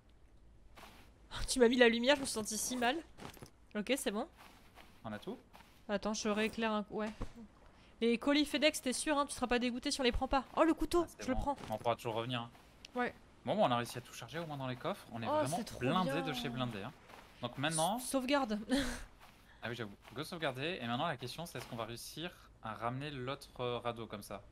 Tu m'as mis la lumière, je me suis sentie si mal. Ok, c'est bon. On a tout? Attends, je rééclaire un... Ouais. Les colis FedEx, t'es sûr, hein, tu seras pas dégoûté si on les prend pas. Oh, le couteau, Ah, c'est je le bon. prends. On pourra toujours revenir. Hein. Ouais. Bon, bon, on a réussi à tout charger au moins dans les coffres. On est Oh, vraiment c'est trop blindé bien. de chez blindé. Hein. Donc maintenant... Sauvegarde. Ah oui, j'avoue. Go sauvegarder. Et maintenant, la question, c'est est-ce qu'on va réussir à ramener l'autre euh, radeau comme ça?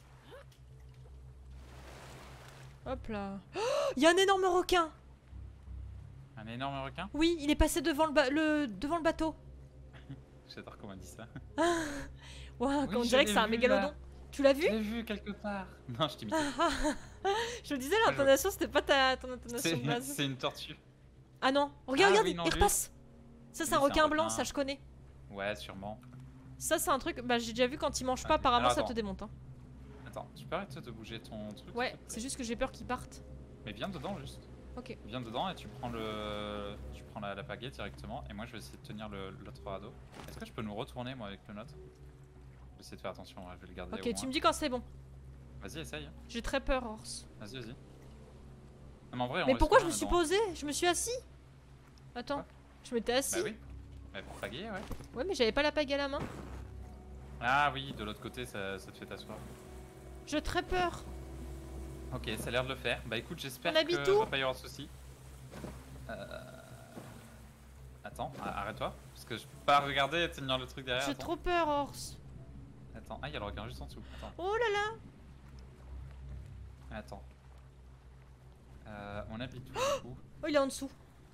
Hop là. Oh, il y a un énorme requin. Un énorme requin? Oui, il est passé devant le, ba- le... devant le bateau. J'adore comment on dit ça. Wow, Oui, on je dirait que l'ai c'est un vu, mégalodon. là. Tu l'as Je vu? l'ai vu quelque part. Non, je t'imite. Je me disais, l'intonation, c'était pas ta ton intonation C'est de base. c'est une tortue. Ah non, regarde, Ah regarde, oui, il, non, il lui. repasse. Ça, c'est Lui, un c'est un requin blanc, requin. ça, je connais. Ouais, sûrement. Ça, c'est un truc, bah, j'ai déjà vu quand il mange pas, Ok. apparemment, Alors, ça te attends. démonte. Hein. Attends, tu peux arrêter de bouger ton truc? Ouais, s'il te plaît c'est juste que j'ai peur qu'il parte. Mais viens dedans juste. Ok. Viens dedans et tu prends le, tu prends la, la pagaie directement. Et moi, je vais essayer de tenir le- l'autre radeau. Est-ce que je peux nous retourner moi avec le nôtre? Je vais essayer de faire attention. Ouais, je vais le garder. Ok, au tu moins. me dis quand c'est bon. Vas-y, essaye. J'ai très peur, Ors. Vas-y, vas-y. Non, mais en vrai, on Mais reste pourquoi je bien me suis dedans. posé? Je me suis assis. Attends, Quoi? je m'étais assis. Bah oui. Bah pour pagayer, ouais. Ouais, mais j'avais pas la pagaie à la main. Ah oui, de l'autre côté, ça, ça te fait t'asseoir. J'ai très peur. Ok, ça a l'air de le faire. Bah écoute, j'espère On habite que où? va pas y avoir de soucis. Euh... Attends, a- arrête-toi. Parce que je peux pas regarder et tenir le truc derrière. J'ai Attends. trop peur, Ors. Attends, ah, il y a le regard juste en dessous. Attends. Oh là là. Attends. Euh, on habite où du coup? Oh, il est en dessous.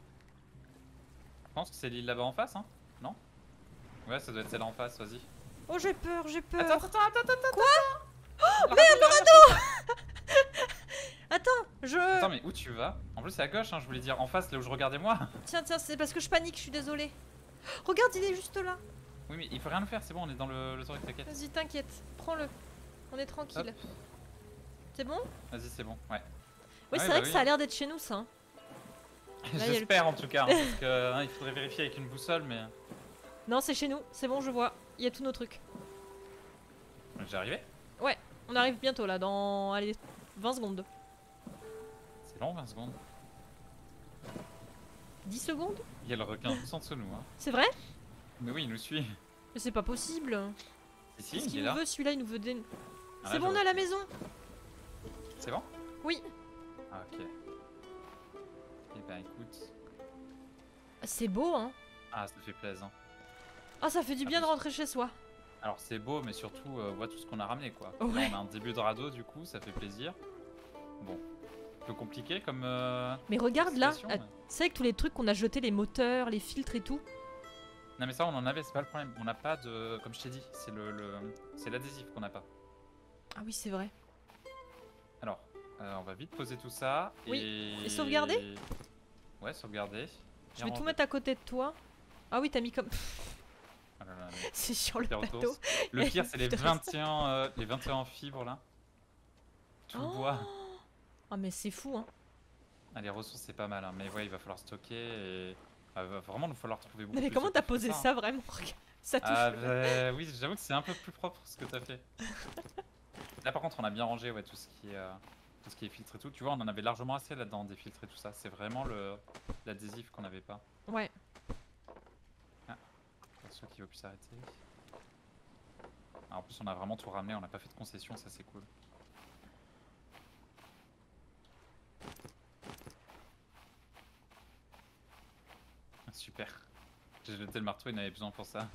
Je pense que c'est l'île là-bas en face, hein? Non? Ouais, ça doit être celle en face, vas-y. Oh, j'ai peur, j'ai peur. Attends, attends, attends, attends, Quoi? Oh merde, le radeau! Attends, je... Attends, mais où tu vas? En plus, c'est à gauche, hein, je voulais dire en face, là où je regardais moi. Tiens, tiens, c'est parce que je panique, je suis désolée. Regarde, il est juste là. Oui, mais il faut rien faire, c'est bon, on est dans le, le truc, t'inquiète. Vas-y, t'inquiète, prends-le. On est tranquille. Hop. C'est bon? Vas-y, c'est bon, ouais. Oui, Ouais, c'est bah vrai que oui. ça a l'air d'être chez nous, ça. hein. Là, il y a le- J'espère en tout cas, hein, parce que hein, il faudrait vérifier avec une boussole, mais. Non, c'est chez nous, c'est bon, je vois. Il y a tous nos trucs. On est déjà arrivé? On arrive bientôt là, dans allez, vingt secondes. C'est long vingt secondes. dix secondes? Il y a le requin juste en dessous de nous. Hein. C'est vrai? Mais oui, il nous suit. Mais c'est pas possible. Si, si, Qu'est-ce il qu'il est nous là. veut celui-là? Il nous veut des... Ah, c'est là, bon, je on vois. est à la maison. C'est bon? Oui. Ah, ok. Eh ben écoute. C'est beau, hein. Ah, ça fait plaisir. Ah, ça fait du bien Ah, de oui. rentrer chez soi. Alors c'est beau, mais surtout, euh, voit tout ce qu'on a ramené quoi. Ouais. Là, on a un début de radeau, du coup, ça fait plaisir. Bon, un peu compliqué comme. Euh, Mais regarde là, situation, ah, mais- tu sais avec tous les trucs qu'on a jetés, les moteurs, les filtres et tout. Non, mais ça, on en avait, c'est pas le problème. On n'a pas de. Comme je t'ai dit, c'est le, le... c'est l'adhésif qu'on n'a pas. Ah oui, c'est vrai. Alors, euh, on va vite poser tout ça. Oui. Et, Et sauvegarder? Ouais, sauvegarder. Je vais tout mettre à côté de toi. Ah oui, t'as mis comme... Ah là là, mais c'est sur le pire plateau. retour. Le pire, c'est les Putain. vingt et un, euh, les vingt et un fibres là. Tout le Oh. bois. Ah mais c'est fou, hein. Ah, les ressources, c'est pas mal, hein, mais ouais, il va falloir stocker et. Ah, va vraiment nous falloir trouver beaucoup Mais plus comment de t'as trucs que posé hein. ça vraiment? Regarde, ça touche. Ah bah, oui, j'avoue que c'est un peu plus propre ce que t'as fait. Là par contre on a bien rangé ouais, tout ce qui est euh, tout ce qui est filtre et tout. Tu vois on en avait largement assez là-dedans des filtres et tout ça. C'est vraiment le l'adhésif qu'on n'avait pas. Ouais. Pour ceux qui veulent plus s'arrêter. Ah, en plus on a vraiment tout ramené, on n'a pas fait de concession, ça c'est cool. Ah, super. J'ai jeté le marteau, il en avait besoin pour ça.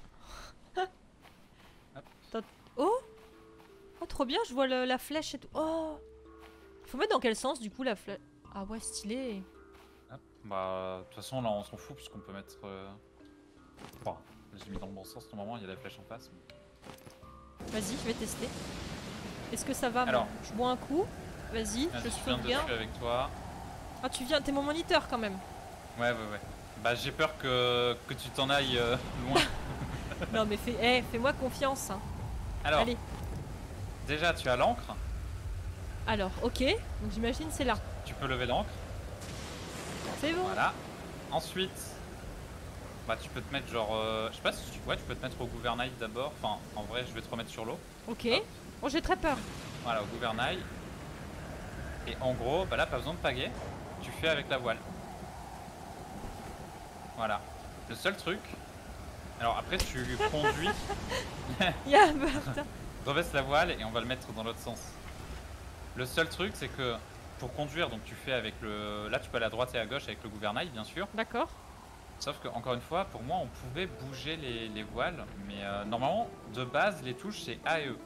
Oh Oh, trop bien, je vois le- la flèche et tout. Oh faut mettre dans quel sens du coup la flèche? Ah ouais, stylé. Hop. Bah, de toute façon, là, on s'en fout puisqu'on peut mettre. Euh... Enfin, j'ai mis dans le bon sens. Normalement, il y a la flèche en face. mais- Vas-y, je vais tester. Est-ce que ça va? Alors. moi Je bois un coup. Vas-y, Ah, je je viens dessus sauvegarde. avec toi. Ah, tu viens, t'es mon moniteur quand même. Ouais, ouais, ouais. Bah, j'ai peur que, que tu t'en ailles euh, loin. Non, mais fais, eh, fais-moi confiance. hein. Alors, Allez. déjà, tu as l'encre. Alors, ok. Donc j'imagine c'est là. Tu peux lever l'encre. C'est bon. Voilà. Ensuite, bah, tu peux te mettre genre. euh, je sais pas si tu. Ouais, tu peux te mettre au gouvernail d'abord. Enfin, en vrai, je vais te remettre sur l'eau. Ok. Hop. Oh, j'ai très peur. Voilà, au gouvernail. Et en gros, bah là, pas besoin de pagaie. Tu fais avec la voile. Voilà. Le seul truc. Alors après, tu conduis. Ya, bah, putain. Rebaisse la voile et on va le mettre dans l'autre sens. Le seul truc, c'est que pour conduire, donc tu fais avec le. Là, tu peux aller à droite et à gauche avec le gouvernail, bien sûr. D'accord. Sauf que, encore une fois, pour moi, on pouvait bouger les, les voiles. Mais euh, normalement, de base, les touches, c'est A et E.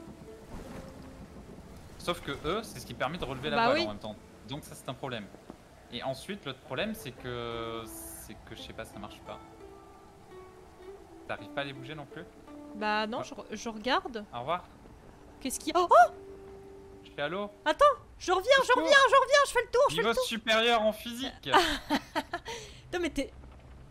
Sauf que E, c'est ce qui permet de relever la Bah voile oui. en même temps. Donc, ça, c'est un problème. Et ensuite, l'autre problème, c'est que. C'est que, je sais pas, ça marche pas. T'arrives pas à les bouger non plus? Bah non, Ouais. je, je regarde. Au revoir. Qu'est-ce qu'il y a? Oh, oh Je fais allô? je reviens, je reviens, je reviens, je fais le tour, je fais Niveau le tour. supérieur en physique. Non mais t'es...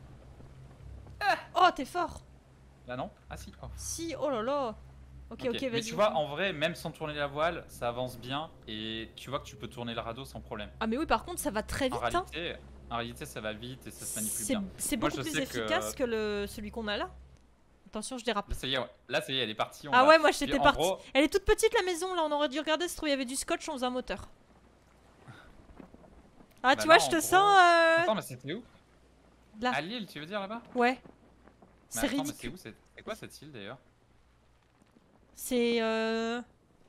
Oh, t'es fort. Là non? Ah si. Oh. Si, oh là là. Ok, ok, Ok. vas-y. Mais tu vois, en vrai, même sans tourner la voile, ça avance bien et tu vois que tu peux tourner le radeau sans problème. Ah mais oui, par contre, ça va très En vite, hein. réalité, en réalité, ça va vite et ça se manipule C'est bien. c'est Moi, beaucoup je plus sais que- efficace que, le celui qu'on a là. Attention, je dérape. Là, ça y est, ouais. Là, ça y est, elle est partie. on Ah va- ouais, moi Puis, j'étais en partie. gros- Elle est toute petite la maison là, on aurait dû regarder si il y avait du scotch, on faisait un moteur. Ah, Bah tu vois, là, je en te gros- sens. Euh... Attends, mais c'était où? Là. À Lille, tu veux dire là-bas? Ouais. Mais C'est attends, mais ridicule. c'est où? C'est c'est quoi cette île d'ailleurs? C'est. Euh...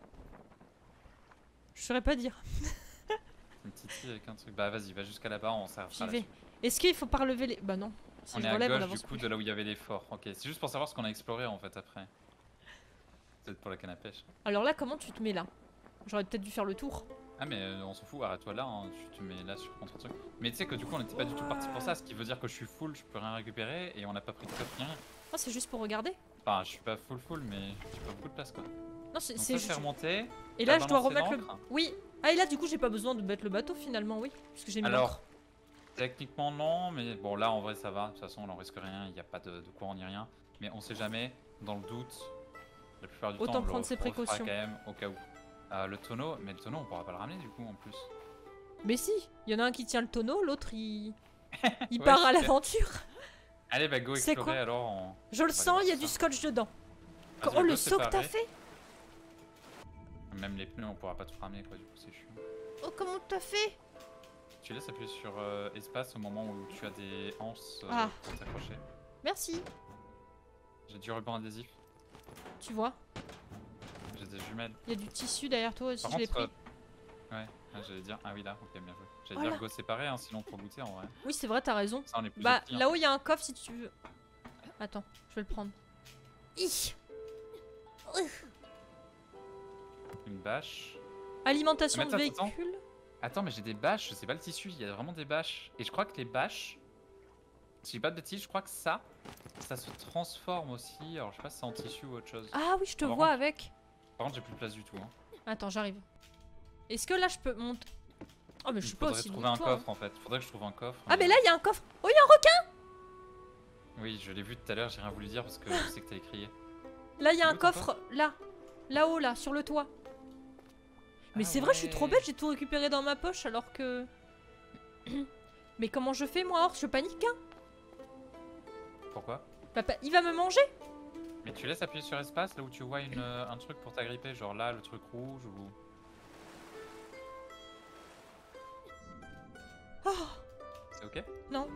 Je saurais pas dire. Une petite île avec un truc. Bah, vas-y, va jusqu'à là-bas, on s'arrêtera J'y vais. là-dessus. Est-ce qu'il faut pas relever les. Bah non. Si On je est à relève, on gauche avance du coup plus. de là où il y avait les forts. Ok, c'est juste pour savoir ce qu'on a exploré en fait après. Peut-être pour la canne à pêche. Alors là, comment tu te mets là? J'aurais peut-être dû faire le tour. Ah mais euh, on s'en fout, arrête-toi là, hein, tu te mets là sur contre truc. Mais tu sais que du coup on n'était pas du tout parti pour ça, ce qui veut dire que je suis full, je peux rien récupérer et on n'a pas pris de coffre ni rien. Oh, c'est juste pour regarder. Enfin je suis pas full full mais j'ai pas beaucoup de place quoi. Non, c'est Donc c'est ça juste. c'est remonté. Et là, t'as je dois balancé remettre le. l'encre. Oui. Ah, et là, du coup, j'ai pas besoin de mettre le bateau finalement, oui. Puisque j'ai mis Alors l'encre. techniquement non, mais bon là en vrai ça va, de toute façon on en risque rien, il n'y a pas de, de courant ni rien. Mais on sait jamais, dans le doute, la plupart du Autant temps on le prendre ses refera précautions. quand même au cas où. Euh, le tonneau, mais le tonneau on pourra pas le ramener du coup en plus. Mais si, il y en a un qui tient le tonneau, l'autre il. Il Ouais, part à super. l'aventure. Allez bah go C'est explorer quoi alors en... Je le On va aller sens, voir il y a ça. du scotch dedans. Vas-y, Oh, go le saut que t'as séparer. fait! Même les pneus, on pourra pas tout ramener quoi, du coup c'est chiant. Oh, comment t'as fait? Tu laisses appuyer sur euh, espace au moment où tu as des anses euh, Ah. pour t'accrocher. Merci. J'ai du ruban adhésif, Tu vois, j'ai des jumelles. il y a du tissu derrière toi aussi, Par je l'ai contre, pris. euh, ouais, ah, j'allais dire, ah oui là, ok, bien joué. J'allais Oh dire là. go séparé, hein, sinon pour goûter en vrai. Oui, c'est vrai, t'as raison. Ça on est plus Bah, opti, hein. là-haut, il y a un coffre si tu veux. Attends, je vais le prendre. Hi. Une bâche. Alimentation Ah, de mais attends, attends. véhicule. Attends, mais j'ai des bâches, c'est pas le tissu, il y a vraiment des bâches. Et je crois que les bâches, si j'ai pas de bêtises, je crois que ça, ça se transforme aussi. Alors je sais pas si c'est en tissu ou autre chose. Ah oui, je te Par vois contre- avec. Par contre, j'ai plus de place du tout. Hein. Attends, j'arrive. Est-ce que là, je peux monter? Oh, mais je Il suis pas faudrait aussi trouver loin un que toi, hein. coffre en fait. Faudrait que je trouve un coffre. Ah, mais là, il y a un coffre. Oh, il y a un requin. Oui, je l'ai vu tout à l'heure, j'ai rien voulu dire parce que je sais que t'as crié. Là, il y a Où un ton coffre. Là. Là-haut, là, sur le toit. Mais Ah c'est vrai, je suis trop ouais. bête, j'ai tout récupéré dans ma poche alors que. Mais comment je fais, moi, Or? Je panique, hein. Pourquoi? Papa, il va me manger. Mais tu laisses appuyer sur espace là où tu vois une, euh, un truc pour t'agripper, genre là le truc rouge ou. Oh, C'est ok? non.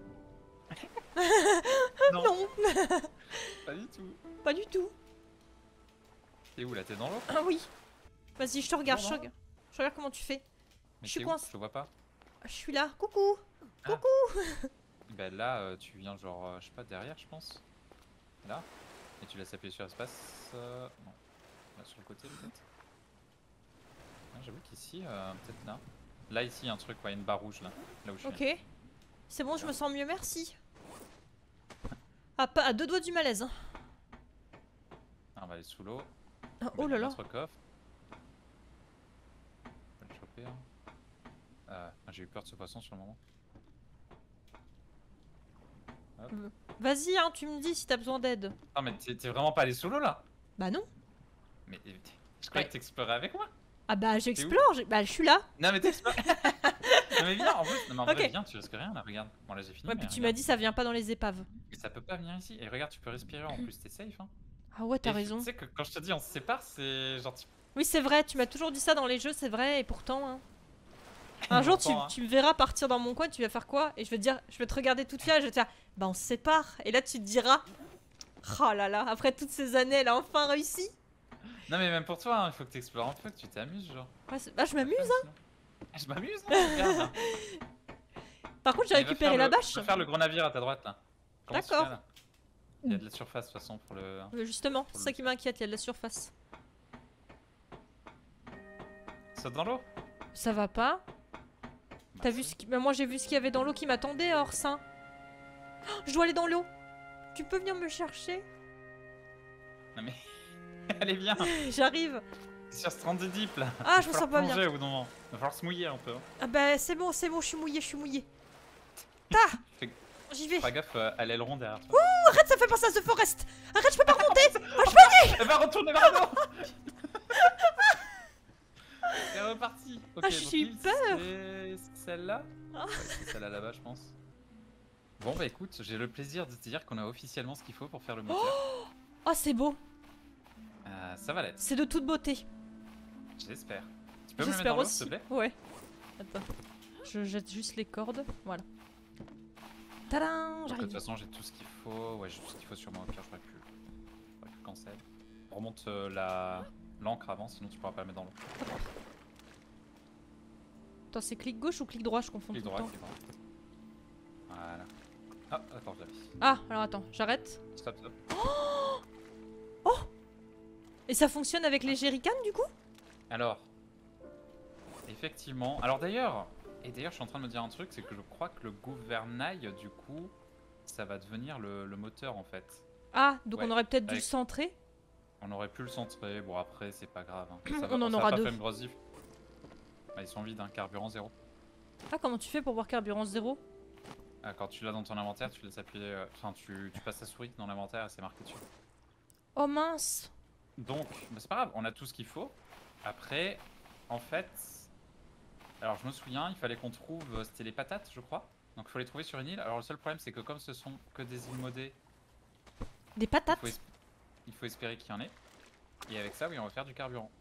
Non. Non, Pas du tout. pas du tout. T'es où là? T'es dans l'eau? Ah oui. Vas-y, je te regarde, je te Bon, regarde. Je regarde comment tu fais. Mais Je suis t'es où? coincée. Je te vois pas. Je suis là. Coucou. Bah là, euh, tu viens genre, euh, je sais pas, derrière je pense. Là. Et tu laisses appuyer sur espace. euh, Non. Là sur le côté peut-être. Ah, j'avoue qu'ici, euh, peut-être là. Là ici, il y a un truc, ouais, une barre rouge là. Là où je suis. Ok. C'est bon, je me sens mieux, merci. Ah, pas à deux doigts du malaise. hein. Ah, on va aller sous l'eau. Ah, On oh va là dans là. notre coffre. On va le choper. Hein. Euh, ah, j'ai eu peur de ce poisson sur le moment. Vas-y, hein, tu me dis si t'as besoin d'aide. Non mais t'es t'es vraiment pas allé sous l'eau là? Bah non. Mais euh, je croyais Ouais. que t'explorais avec moi. Ah bah j'explore, j'ai- bah je suis là. Non mais t'explores. Non mais viens en plus, non mais en Ok. vrai viens, tu risques rien là, regarde. Bon là j'ai fini. Ouais, mais puis tu regarde. m'as dit ça vient pas dans les épaves. Mais ça peut pas venir ici. Et regarde, tu peux respirer en plus, t'es safe hein. Ah ouais, t'as Et raison. Tu sais que quand je te dis on se sépare, c'est genre tu... Oui, c'est vrai, tu m'as toujours dit ça dans les jeux, c'est vrai, et pourtant. Hein. Un jour, tu, Pourtant, hein. tu me verras partir dans mon coin, tu vas faire quoi? Et je vais te dire, je vais te regarder toute fière, et je vais te dire, bah on se sépare. Et là, tu te diras, oh là là, après toutes ces années, elle a enfin réussi. Non mais même pour toi, hein, il faut que t'explores un peu, que tu t'amuses genre. Ouais, c'est- bah je m'amuse. Hein. Je m'amuse, hein, regarde. Par contre, j'ai Et va récupéré faire la le- bâche. va faire le gros navire à ta droite là. Comment tu D'accord. fais, là Il y a de la surface de toute façon pour le. Mais justement, c'est Faut ça le qui m'inquiète, il y a de la surface. Saute dans l'eau. Ça va pas? Bah, T'as vu si. ce qui... bah, moi j'ai vu ce qu'il y avait dans l'eau qui m'attendait, Orsin. Oh, je dois aller dans l'eau. Tu peux venir me chercher? Non mais. Allez viens. J'arrive. C'est sur Stranded Deep là. Ah, je Va me sens falloir pas bien. plonger au bout d'un moment. Va falloir se mouiller un peu. hein. Ah bah c'est bon, c'est bon, je suis mouillée, je suis mouillée. Ta. Fais- J'y vais. Pas gaffe euh, à l'aileron derrière toi. Arrête, ça fait penser à The Forest. Arrête, je peux pas remonter. Elle va retourner vers le dos. Elle est repartie. Ok, Ah, j'ai donc eu l'île, peur. c'est celle-là. Ah. Ouais, c'est celle-là là-bas, je pense. Bon bah écoute, j'ai le plaisir de te dire qu'on a officiellement ce qu'il faut pour faire le moteur. Oh, c'est beau. Euh, ça va l'être, C'est de toute beauté. j'espère. Tu peux me le mettre J'espère dans l'eau, aussi. s'il te plaît? Ouais. Attends. Je jette juste les cordes. Voilà. Tadam, Donc, de toute j'arrive. façon, j'ai tout ce qu'il faut. Ouais, j'ai tout ce qu'il faut sur moi. Au pire, je pourrais plus. Je pourrais plus cancel. Remonte euh, la l'encre avant, sinon tu pourras pas la mettre dans l'eau. Attends, c'est clic gauche ou clic droit? Je confonds Clic tout droit, le temps. clic droit. Voilà. Ah, attends, j'avais. Ah, alors attends, j'arrête. Stop, stop. Et ça fonctionne avec les jerrycans du coup? Alors, effectivement. Alors d'ailleurs, et d'ailleurs, je suis en train de me dire un truc, c'est que je crois que le gouvernail, du coup, ça va devenir le, le moteur en fait. Ah, donc Ouais, on aurait peut-être dû le avec- centrer. On aurait pu le centrer. Bon, après, c'est pas grave. hein. Ça On va, en ça aura va pas deux. faire une grosse diff. Bah, ils sont vides, hein, carburant zéro. Ah, comment tu fais pour voir carburant zéro? Ah, quand tu l'as dans ton inventaire, tu laisses appuyer. euh, Enfin, tu, tu passes ta souris dans l'inventaire et c'est marqué dessus. Oh mince. Donc, bah, c'est pas grave, on a tout ce qu'il faut. Après, en fait. Alors, je me souviens, il fallait qu'on trouve. euh, C'était les patates, je crois. Donc, il faut les trouver sur une île. Alors, le seul problème, c'est que comme ce sont que des îles modées, Des il patates? faut, es- il faut espérer qu'il y en ait. Et avec ça, oui, on va faire du carburant.